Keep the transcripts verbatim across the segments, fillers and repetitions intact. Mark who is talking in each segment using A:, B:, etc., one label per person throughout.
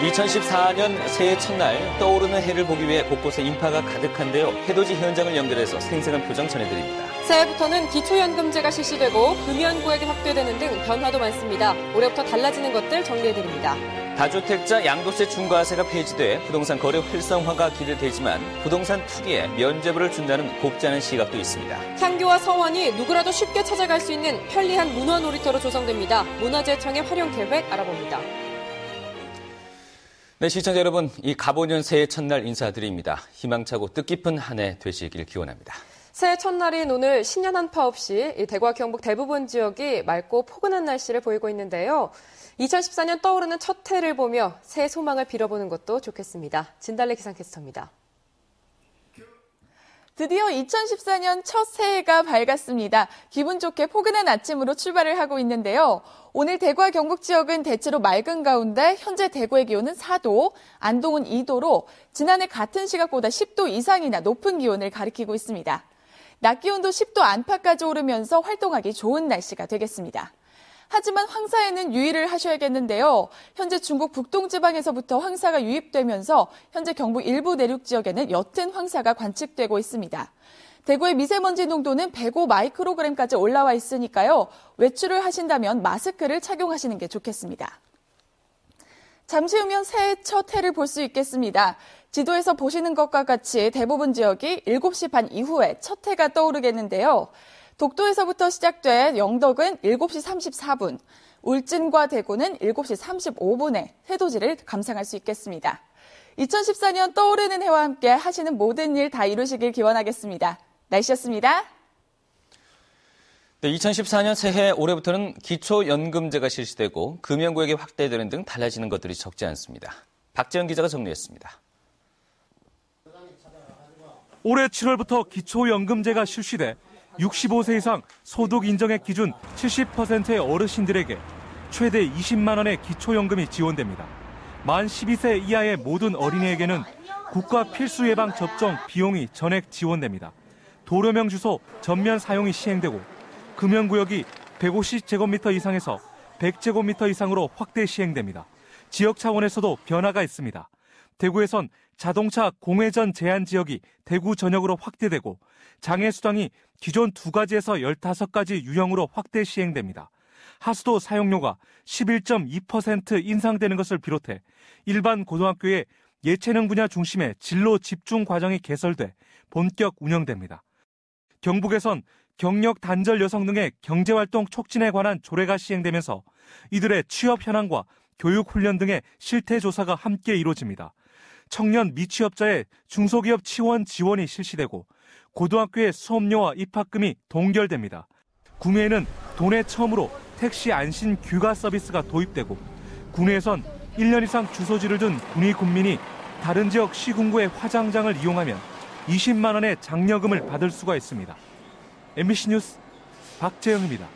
A: 이천십사 년 새해 첫날 떠오르는 해를 보기 위해 곳곳에 인파가 가득한데요. 해돋이 현장을 연결해서 생생한 표정 전해드립니다.
B: 새해부터는 기초연금제가 실시되고 금연구액이 확대되는 등 변화도 많습니다. 올해부터 달라지는 것들 정리해드립니다.
A: 다주택자 양도세 중과세가 폐지돼 부동산 거래 활성화가 기대되지만 부동산 투기에 면죄부를 준다는 곱지 않은 시각도 있습니다.
B: 향교와 서원이 누구라도 쉽게 찾아갈 수 있는 편리한 문화 놀이터로 조성됩니다. 문화재청의 활용 계획 알아봅니다.
A: 네, 시청자 여러분, 이 갑오년 새해 첫날 인사드립니다. 희망차고 뜻깊은 한 해 되시길 기원합니다.
B: 새해 첫날인 오늘 신년 한파 없이 대구와 경북 대부분 지역이 맑고 포근한 날씨를 보이고 있는데요. 이천십사 년 떠오르는 첫 해를 보며 새해 소망을 빌어보는 것도 좋겠습니다. 진달래 기상캐스터입니다.
C: 드디어 이천십사 년 첫 새해가 밝았습니다. 기분 좋게 포근한 아침으로 출발을 하고 있는데요. 오늘 대구와 경북 지역은 대체로 맑은 가운데 현재 대구의 기온은 사 도, 안동은 이 도로 지난해 같은 시각보다 십 도 이상이나 높은 기온을 가리키고 있습니다. 낮 기온도 십 도 안팎까지 오르면서 활동하기 좋은 날씨가 되겠습니다. 하지만 황사에는 유의를 하셔야겠는데요. 현재 중국 북동지방에서부터 황사가 유입되면서 현재 경북 일부 내륙 지역에는 옅은 황사가 관측되고 있습니다. 대구의 미세먼지 농도는 백오 마이크로그램까지 올라와 있으니까요. 외출을 하신다면 마스크를 착용하시는 게 좋겠습니다. 잠시 후면 새해 첫 해를 볼 수 있겠습니다. 지도에서 보시는 것과 같이 대부분 지역이 일곱 시 반 이후에 첫 해가 떠오르겠는데요. 독도에서부터 시작된 영덕은 일곱 시 삼십사 분, 울진과 대구는 일곱 시 삼십오 분에 해돋이를 감상할 수 있겠습니다. 이천십사 년 떠오르는 해와 함께 하시는 모든 일 다 이루시길 기원하겠습니다. 날씨였습니다.
A: 네, 이천십사 년 새해 올해부터는 기초연금제가 실시되고 금연구액이 확대되는 등 달라지는 것들이 적지 않습니다. 박재현 기자가 정리했습니다.
D: 올해 칠월부터 기초연금제가 실시돼 육십오 세 이상 소득 인정액 기준 칠십 퍼센트의 어르신들에게 최대 이십만 원의 기초연금이 지원됩니다. 만 십이 세 이하의 모든 어린이에게는 국가 필수 예방 접종 비용이 전액 지원됩니다. 도료명 주소 전면 사용이 시행되고 금연구역이 백오십 제곱미터 이상에서 백 제곱미터 이상으로 확대 시행됩니다. 지역 차원에서도 변화가 있습니다. 대구에선 자동차 공회전 제한 지역이 대구 전역으로 확대되고 장애수당이 기존 두 가지에서 열다섯 가지 유형으로 확대 시행됩니다. 하수도 사용료가 십일 점 이 퍼센트 인상되는 것을 비롯해 일반 고등학교에 예체능 분야 중심의 진로 집중 과정이 개설돼 본격 운영됩니다. 경북에선 경력 단절 여성 등의 경제활동 촉진에 관한 조례가 시행되면서 이들의 취업 현황과 교육 훈련 등의 실태 조사가 함께 이루어집니다. 청년 미취업자의 중소기업 지원 지원이 실시되고 고등학교의 수업료와 입학금이 동결됩니다. 구미에는 도내 처음으로 택시 안심 귀가 서비스가 도입되고 구내에선 일 년 이상 주소지를 둔 군위 군민이 다른 지역 시군구의 화장장을 이용하면 이십만 원의 장려금을 받을 수가 있습니다. 엠비씨 뉴스 박재영입니다.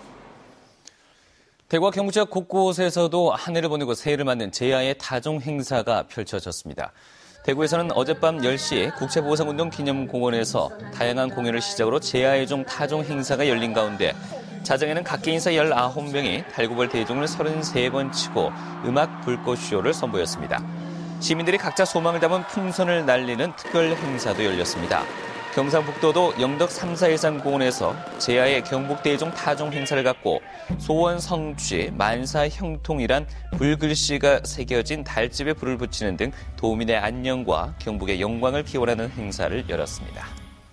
A: 대구와 경북 지역 곳곳에서도 한 해를 보내고 새해를 맞는 제야의 타종 행사가 펼쳐졌습니다. 대구에서는 어젯밤 열 시 국채보상운동 기념공원에서 다양한 공연을 시작으로 제야의 종 타종 행사가 열린 가운데 자정에는 각계 인사 열아홉 명이 달구벌 대종을 서른세 번 치고 음악 불꽃쇼를 선보였습니다. 시민들이 각자 소망을 담은 풍선을 날리는 특별 행사도 열렸습니다. 경상북도도 영덕 삼사일산공원에서 제야의 경북대종 타종 행사를 갖고 소원 성취, 만사 형통이란 불글씨가 새겨진 달집에 불을 붙이는 등 도민의 안녕과 경북의 영광을 기원하는 행사를 열었습니다.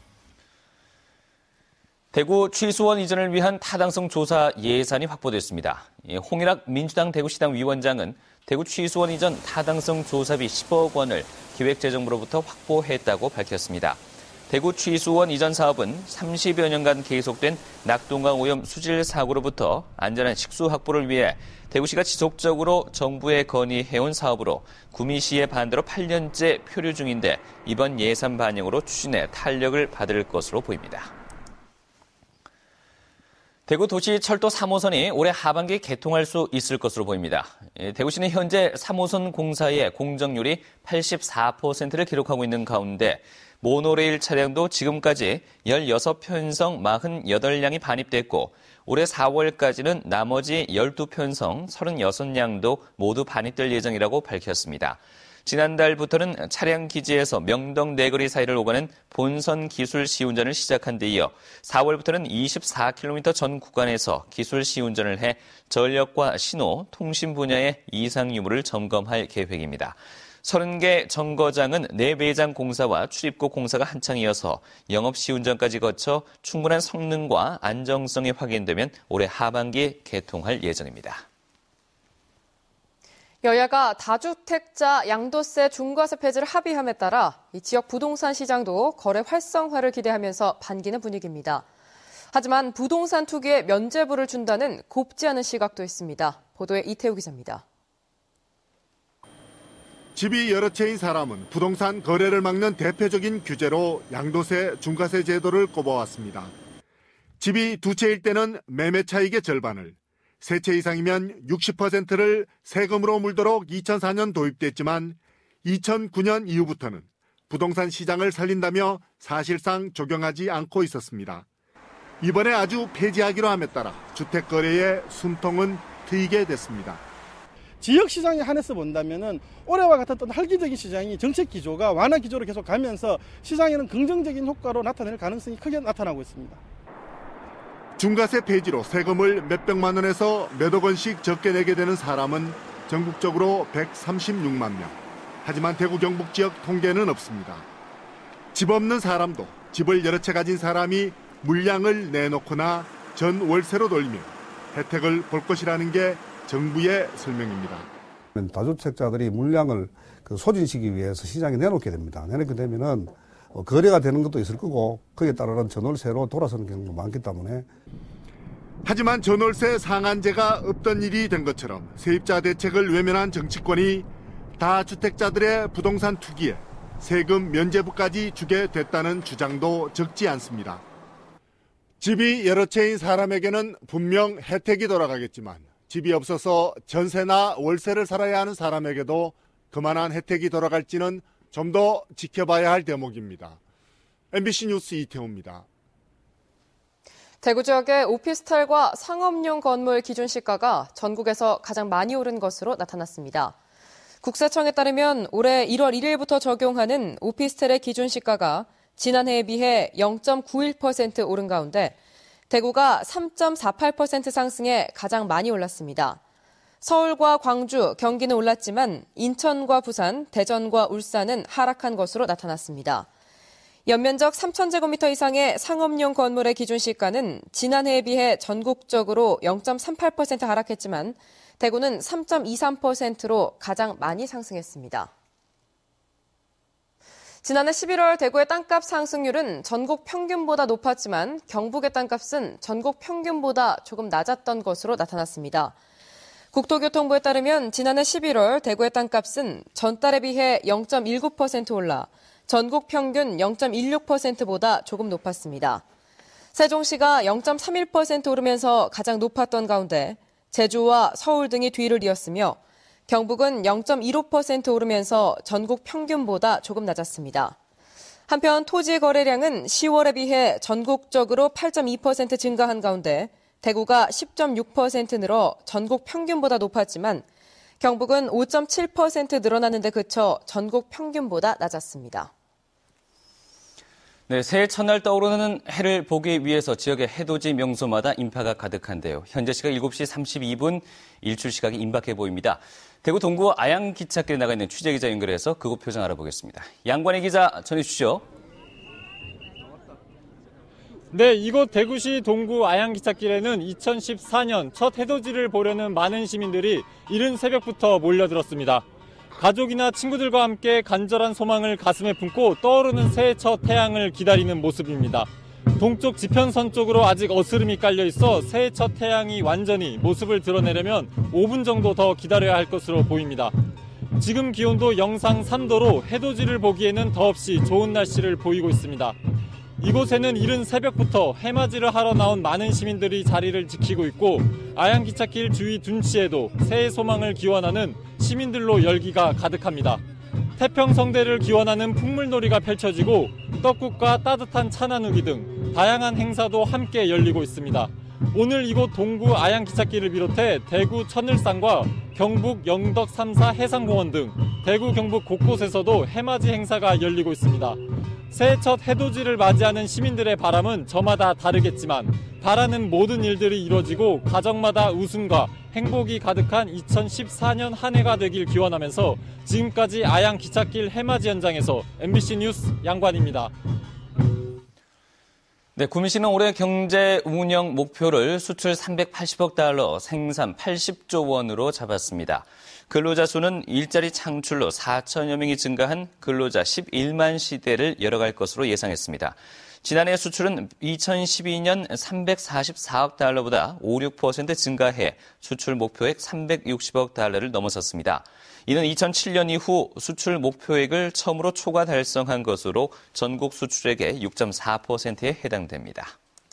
A: 대구 취수원 이전을 위한 타당성 조사 예산이 확보됐습니다. 홍일학 민주당 대구시당 위원장은 대구 취수원 이전 타당성 조사비 십억 원을 기획재정부로부터 확보했다고 밝혔습니다. 대구 취수원 이전 사업은 삼십여 년간 계속된 낙동강 오염 수질 사고로부터 안전한 식수 확보를 위해 대구시가 지속적으로 정부에 건의해온 사업으로 구미시의 반대로 팔 년째 표류 중인데 이번 예산 반영으로 추진에 탄력을 받을 것으로 보입니다. 대구 도시철도 삼 호선이 올해 하반기에 개통할 수 있을 것으로 보입니다. 대구시는 현재 삼 호선 공사의 공정률이 팔십사 퍼센트를 기록하고 있는 가운데 모노레일 차량도 지금까지 열여섯 편성 사십팔 량이 반입됐고 올해 사월까지는 나머지 십이 편성 삼십육 량도 모두 반입될 예정이라고 밝혔습니다. 지난달부터는 차량 기지에서 명동 내거리 사이를 오가는 본선 기술 시운전을 시작한 데 이어 사월부터는 이십사 킬로미터 전 구간에서 기술 시운전을 해 전력과 신호, 통신 분야의 이상 유무를 점검할 계획입니다. 서른 개 정거장은 내배장 공사와 출입구 공사가 한창이어서 영업 시운전까지 거쳐 충분한 성능과 안정성이 확인되면 올해 하반기에 개통할 예정입니다.
B: 여야가 다주택자 양도세 중과세 폐지를 합의함에 따라 이 지역 부동산 시장도 거래 활성화를 기대하면서 반기는 분위기입니다. 하지만 부동산 투기에 면죄부를 준다는 곱지 않은 시각도 있습니다. 보도에 이태우 기자입니다.
E: 집이 여러 채인 사람은 부동산 거래를 막는 대표적인 규제로 양도세 중과세 제도를 꼽아왔습니다. 집이 두 채일 때는 매매 차익의 절반을, 세 채 이상이면 육십 퍼센트를 세금으로 물도록 이천사 년 도입됐지만 이천구 년 이후부터는 부동산 시장을 살린다며 사실상 적용하지 않고 있었습니다. 이번에 아주 폐지하기로 함에 따라 주택 거래의 숨통은 트이게 됐습니다.
F: 지역 시장에 한해서 본다면은 올해와 같았던 활기적인 시장이 정책 기조가 완화 기조로 계속 가면서 시장에는 긍정적인 효과로 나타낼 가능성이 크게 나타나고 있습니다.
E: 중과세 폐지로 세금을 몇백만 원에서 몇억 원씩 적게 내게 되는 사람은 전국적으로 백삼십육만 명. 하지만 대구 경북 지역 통계는 없습니다. 집 없는 사람도 집을 여러 채 가진 사람이 물량을 내놓거나 전 월세로 돌리면 혜택을 볼 것이라는 게 정부의 설명입니다.
G: 다주택자들이 물량을 소진시키기 위해서 시장에 내놓게 됩니다. 내놓게 되면은 거래가 되는 것도 있을 거고 거기에 따르는 전월세로 돌아서는 경우가 많기 때문에.
E: 하지만 전월세 상한제가 없던 일이 된 것처럼 세입자 대책을 외면한 정치권이 다주택자들의 부동산 투기에 세금 면제부까지 주게 됐다는 주장도 적지 않습니다. 집이 여러 채인 사람에게는 분명 혜택이 돌아가겠지만 집이 없어서 전세나 월세를 살아야 하는 사람에게도 그만한 혜택이 돌아갈지는 좀 더 지켜봐야 할 대목입니다. 엠비씨 뉴스 이태우입니다.
B: 대구 지역의 오피스텔과 상업용 건물 기준 시가가 전국에서 가장 많이 오른 것으로 나타났습니다. 국세청에 따르면 올해 일월 일일부터 적용하는 오피스텔의 기준 시가가 지난해에 비해 영 점 구일 퍼센트 오른 가운데 대구가 삼 점 사팔 퍼센트 상승해 가장 많이 올랐습니다. 서울과 광주, 경기는 올랐지만 인천과 부산, 대전과 울산은 하락한 것으로 나타났습니다. 연면적 삼천 제곱미터 이상의 상업용 건물의 기준 시가는 지난해에 비해 전국적으로 영 점 삼팔 퍼센트 하락했지만 대구는 삼 점 이삼 퍼센트로 가장 많이 상승했습니다. 지난해 십일월 대구의 땅값 상승률은 전국 평균보다 높았지만 경북의 땅값은 전국 평균보다 조금 낮았던 것으로 나타났습니다. 국토교통부에 따르면 지난해 십일월 대구의 땅값은 전달에 비해 영 점 일구 퍼센트 올라 전국 평균 영 점 일육 퍼센트보다 조금 높았습니다. 세종시가 영 점 삼일 퍼센트 오르면서 가장 높았던 가운데 제주와 서울 등이 뒤를 이었으며 경북은 영 점 일오 퍼센트 오르면서 전국 평균보다 조금 낮았습니다. 한편 토지 거래량은 시월에 비해 전국적으로 팔 점 이 퍼센트 증가한 가운데 대구가 십 점 육 퍼센트 늘어 전국 평균보다 높았지만 경북은 오 점 칠 퍼센트 늘어나는 데 그쳐 전국 평균보다 낮았습니다.
A: 네, 새해 첫날 떠오르는 해를 보기 위해서 지역의 해돋이 명소마다 인파가 가득한데요. 현재 시각 일곱 시 삼십이 분, 일출 시각이 임박해 보입니다. 대구 동구 아양기찻길에 나가 있는 취재기자 연결해서 그곳 표정 알아보겠습니다. 양관희 기자 전해주시죠.
H: 네, 이곳 대구시 동구 아양기찻길에는 이천십사 년 첫 해돋이를 보려는 많은 시민들이 이른 새벽부터 몰려들었습니다. 가족이나 친구들과 함께 간절한 소망을 가슴에 품고 떠오르는 새해 첫 태양을 기다리는 모습입니다. 동쪽 지편선 쪽으로 아직 어스름이 깔려 있어 새해 첫 태양이 완전히 모습을 드러내려면 오 분 정도 더 기다려야 할 것으로 보입니다. 지금 기온도 영상 삼 도로 해돋이를 보기에는 더없이 좋은 날씨를 보이고 있습니다. 이곳에는 이른 새벽부터 해맞이를 하러 나온 많은 시민들이 자리를 지키고 있고 아양기찻길 주위 둔치에도 새해 소망을 기원하는 시민들로 열기가 가득합니다. 태평성대를 기원하는 풍물놀이가 펼쳐지고 떡국과 따뜻한 차 나누기 등 다양한 행사도 함께 열리고 있습니다. 오늘 이곳 동구 아양기찻길을 비롯해 대구 천을산과 경북 영덕 삼사 해상공원 등 대구 경북 곳곳에서도 해맞이 행사가 열리고 있습니다. 새해 첫 해돋이를 맞이하는 시민들의 바람은 저마다 다르겠지만 바라는 모든 일들이 이루어지고 가정마다 웃음과 행복이 가득한 이천십사 년 한 해가 되길 기원하면서 지금까지 아양기찻길 해맞이 현장에서 엠비씨 뉴스 양관입니다.
A: 네, 구미시는 올해 경제 운영 목표를 수출 삼백팔십억 달러, 생산 팔십조 원으로 잡았습니다. 근로자 수는 일자리 창출로 사천여 명이 증가한 근로자 십일만 시대를 열어갈 것으로 예상했습니다. 지난해 수출은 이천십이 년 삼백사십사억 달러보다 오, 육 퍼센트 증가해 수출 목표액 삼백육십억 달러를 넘어섰습니다. 이는 이천칠 년 이후 수출 목표액을 처음으로 초과 달성한 것으로 전국 수출액의 육 점 사 퍼센트에 해당됩니다.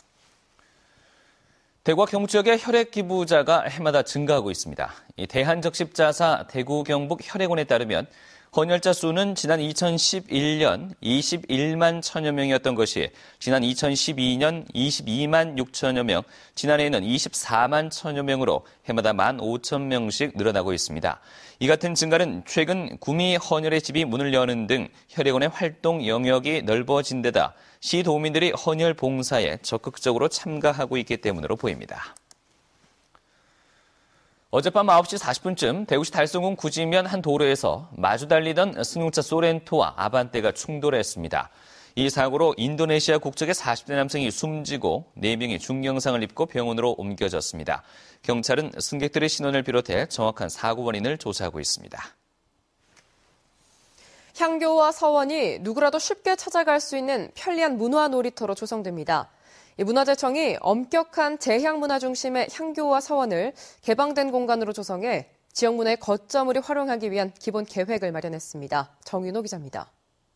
A: 대구와 경북 지역의 혈액 기부자가 해마다 증가하고 있습니다. 대한적십자사 대구 경북 혈액원에 따르면 헌혈자 수는 지난 이천십일 년 이십일만 천여 명이었던 것이 지난 이천십이 년 이십이만 육천여 명, 지난해에는 이십사만 천여 명으로 해마다 만 오천 명씩 늘어나고 있습니다. 이 같은 증가는 최근 구미 헌혈의 집이 문을 여는 등 혈액원의 활동 영역이 넓어진 데다 시도민들이 헌혈 봉사에 적극적으로 참가하고 있기 때문으로 보입니다. 어젯밤 아홉 시 사십 분쯤 대구시 달성군 구지면 한 도로에서 마주 달리던 승용차 소렌토와 아반떼가 충돌했습니다. 이 사고로 인도네시아 국적의 사십 대 남성이 숨지고 네 명이 중경상을 입고 병원으로 옮겨졌습니다. 경찰은 승객들의 신원을 비롯해 정확한 사고 원인을 조사하고 있습니다.
B: 향교와 서원이 누구라도 쉽게 찾아갈 수 있는 편리한 문화 놀이터로 조성됩니다. 문화재청이 엄격한 제향문화 중심의 향교와 서원을 개방된 공간으로 조성해 지역 문화의 거점으로 활용하기 위한 기본 계획을 마련했습니다. 정윤호 기자입니다.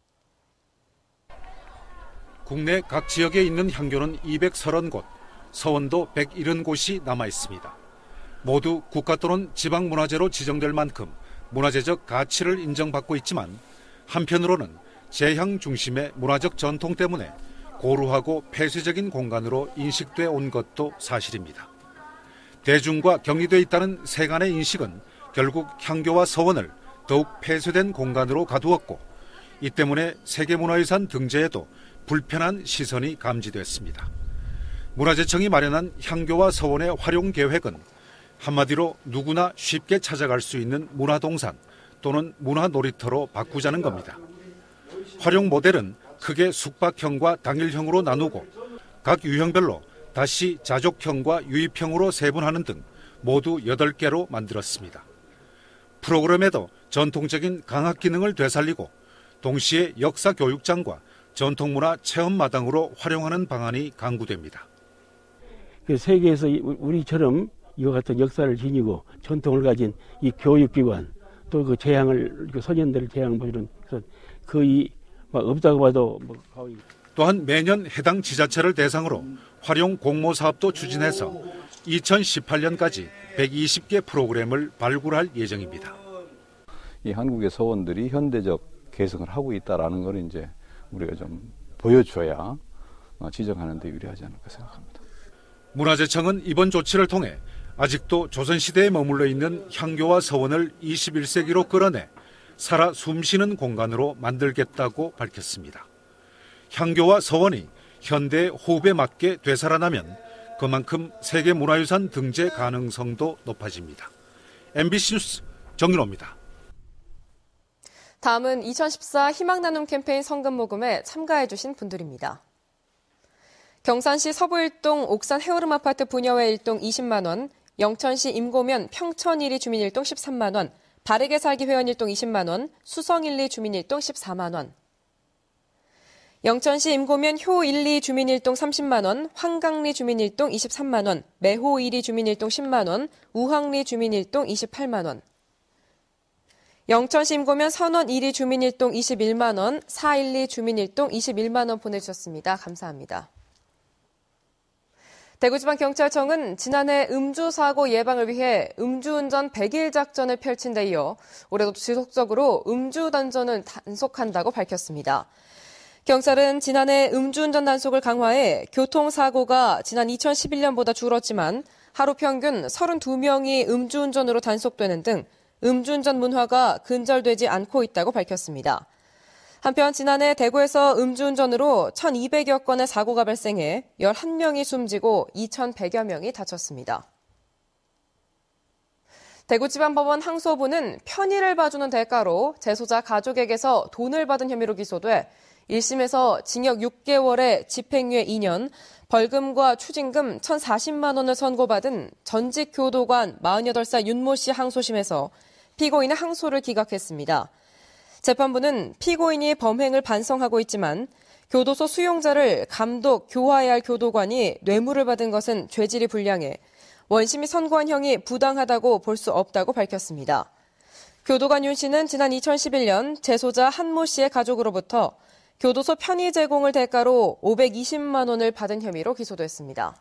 I: 국내 각 지역에 있는 향교는 이백삼십 곳, 서원도 백칠십 곳이 남아 있습니다. 모두 국가 또는 지방문화재로 지정될 만큼 문화재적 가치를 인정받고 있지만 한편으로는 제향 중심의 문화적 전통 때문에 고루하고 폐쇄적인 공간으로 인식돼 온 것도 사실입니다. 대중과 격리돼 있다는 세간의 인식은 결국 향교와 서원을 더욱 폐쇄된 공간으로 가두었고 이 때문에 세계문화유산 등재에도 불편한 시선이 감지됐습니다. 문화재청이 마련한 향교와 서원의 활용 계획은 한마디로 누구나 쉽게 찾아갈 수 있는 문화동산 또는 문화놀이터로 바꾸자는 겁니다. 활용 모델은 크게 숙박형과 당일형으로 나누고 각 유형별로 다시 자족형과 유입형으로 세분하는 등 모두 여덟 개로 만들었습니다. 프로그램에도 전통적인 강학 기능을 되살리고 동시에 역사 교육장과 전통문화 체험마당으로 활용하는 방안이 강구됩니다.
J: 그 세계에서 우리처럼 이와 같은 역사를 지니고 전통을 가진 이 교육기관 또 그 재향을 소년들을 재향 보이는 거의 없다고 봐도 뭐 거의.
I: 또한 매년 해당 지자체를 대상으로 활용 공모 사업도 추진해서 이천십팔 년까지 백이십 개 프로그램을 발굴할 예정입니다.
K: 이 한국의 서원들이 현대적 개성을 하고 있다라는 걸 이제 우리가 좀 보여줘야 지정하는 데 유리하지 않을까 생각합니다.
I: 문화재청은 이번 조치를 통해 아직도 조선시대에 머물러 있는 향교와 서원을 이십일 세기로 끌어내 살아 숨쉬는 공간으로 만들겠다고 밝혔습니다. 향교와 서원이 현대의 호흡에 맞게 되살아나면 그만큼 세계문화유산 등재 가능성도 높아집니다. 엠비씨 뉴스 정윤호입니다.
B: 다음은 이천십사 희망나눔 캠페인 성금 모금에 참가해주신 분들입니다. 경산시 서부일동 옥산 해오름 아파트 부녀회 일동 이십만 원, 영천시 임고면 평천 일 리 주민 일동 십삼만 원, 바르게 살기 회원 일동 이십만 원, 수성 일 리 주민 일동 십사만 원. 영천시 임고면 효 일 리 주민 일동 삼십만 원, 황강리 주민 일동 이십삼만 원, 매호 일 리 주민 일동 십만 원, 우황리 주민 일동 이십팔만 원. 영천시 임고면 선원 일 리 주민 일동 이십일만 원, 사 일 이 주민 일동 이십일만 원 보내주셨습니다. 감사합니다. 대구지방경찰청은 지난해 음주사고 예방을 위해 음주운전 백 일 작전을 펼친 데 이어 올해도 지속적으로 음주단속을 단속한다고 밝혔습니다. 경찰은 지난해 음주운전 단속을 강화해 교통사고가 지난 이천십일 년보다 줄었지만 하루 평균 서른두 명이 음주운전으로 단속되는 등 음주운전 문화가 근절되지 않고 있다고 밝혔습니다. 한편 지난해 대구에서 음주운전으로 천이백여 건의 사고가 발생해 열한 명이 숨지고 이천백여 명이 다쳤습니다. 대구지방법원 항소부는 편의를 봐주는 대가로 재소자 가족에게서 돈을 받은 혐의로 기소돼 일 심에서 징역 육 개월에 집행유예 이 년, 벌금과 추징금 천사십만 원을 선고받은 전직 교도관 마흔여덟 살 윤모 씨 항소심에서 피고인의 항소를 기각했습니다. 재판부는 피고인이 범행을 반성하고 있지만 교도소 수용자를 감독, 교화해야 할 교도관이 뇌물을 받은 것은 죄질이 불량해 원심이 선고한 형이 부당하다고 볼 수 없다고 밝혔습니다. 교도관 윤 씨는 지난 이천십일 년 재소자 한모 씨의 가족으로부터 교도소 편의 제공을 대가로 오백이십만 원을 받은 혐의로 기소됐습니다.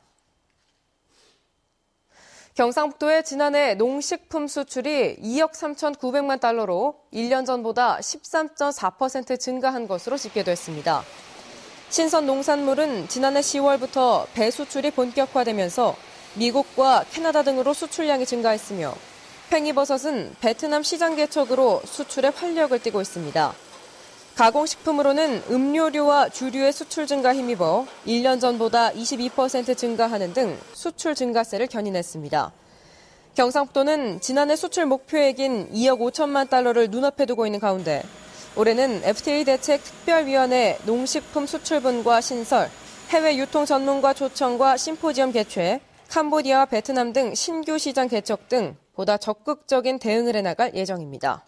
B: 경상북도의 지난해 농식품 수출이 이억 삼천구백만 달러로 일 년 전보다 십삼 점 사 퍼센트 증가한 것으로 집계됐습니다. 신선 농산물은 지난해 시월부터 배수출이 본격화되면서 미국과 캐나다 등으로 수출량이 증가했으며 팽이버섯은 베트남 시장 개척으로 수출에 활력을 띠고 있습니다. 가공식품으로는 음료류와 주류의 수출 증가 힘입어 일 년 전보다 이십이 퍼센트 증가하는 등 수출 증가세를 견인했습니다. 경상북도는 지난해 수출 목표액인 이억 오천만 달러를 눈앞에 두고 있는 가운데 올해는 에프티에이 대책 특별위원회 농식품 수출분과 신설, 해외 유통 전문가 초청과 심포지엄 개최, 캄보디아와 베트남 등 신규 시장 개척 등 보다 적극적인 대응을 해나갈 예정입니다.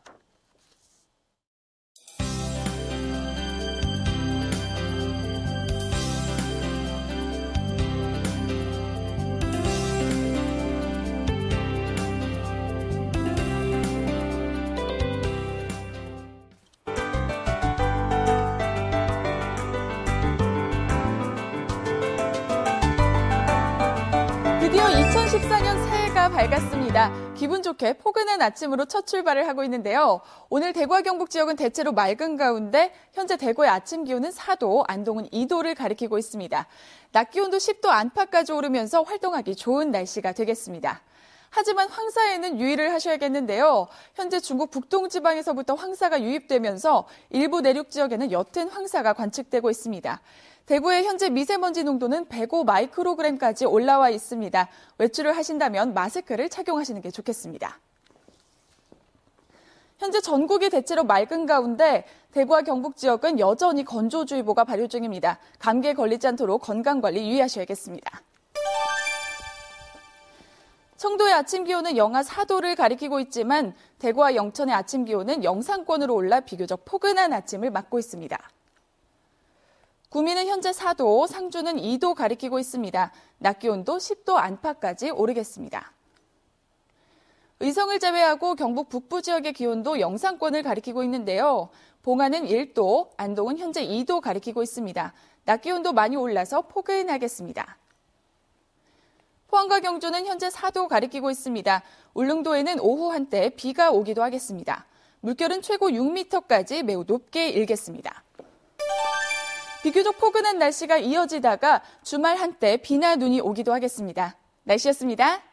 C: 드디어 이천십사 년 새해가 밝았습니다. 기분 좋게 포근한 아침으로 첫 출발을 하고 있는데요. 오늘 대구와 경북 지역은 대체로 맑은 가운데 현재 대구의 아침 기온은 사 도, 안동은 이 도를 가리키고 있습니다. 낮 기온도 십 도 안팎까지 오르면서 활동하기 좋은 날씨가 되겠습니다. 하지만 황사에는 유의를 하셔야겠는데요. 현재 중국 북동 지방에서부터 황사가 유입되면서 일부 내륙 지역에는 옅은 황사가 관측되고 있습니다. 대구의 현재 미세먼지 농도는 백오 마이크로그램까지 올라와 있습니다. 외출을 하신다면 마스크를 착용하시는 게 좋겠습니다. 현재 전국이 대체로 맑은 가운데 대구와 경북 지역은 여전히 건조주의보가 발효 중입니다. 감기에 걸리지 않도록 건강관리 유의하셔야겠습니다. 청도의 아침 기온은 영하 사 도를 가리키고 있지만 대구와 영천의 아침 기온은 영상권으로 올라 비교적 포근한 아침을 맞고 있습니다. 구미는 현재 사 도, 상주는 이 도 가리키고 있습니다. 낮 기온도 십 도 안팎까지 오르겠습니다. 의성을 제외하고 경북 북부 지역의 기온도 영상권을 가리키고 있는데요. 봉안은 일 도, 안동은 현재 이 도 가리키고 있습니다. 낮 기온도 많이 올라서 포근하겠습니다. 포항과 경주는 현재 사 도 가리키고 있습니다. 울릉도에는 오후 한때 비가 오기도 하겠습니다. 물결은 최고 육 미터까지 매우 높게 일겠습니다. 비교적 포근한 날씨가 이어지다가 주말 한때 비나 눈이 오기도 하겠습니다. 날씨였습니다.